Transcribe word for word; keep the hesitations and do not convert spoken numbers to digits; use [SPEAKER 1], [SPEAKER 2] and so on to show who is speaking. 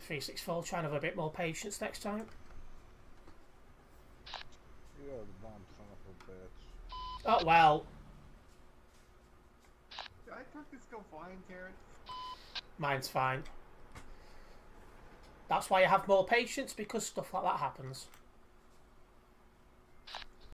[SPEAKER 1] three sixty-four, try and have a bit more patience next time.
[SPEAKER 2] Yeah, the bomb son of a bitch.
[SPEAKER 1] Oh, well.
[SPEAKER 3] Did I took this go flying, Terence?
[SPEAKER 1] Mine's fine. That's why I have more patience, because stuff like that happens.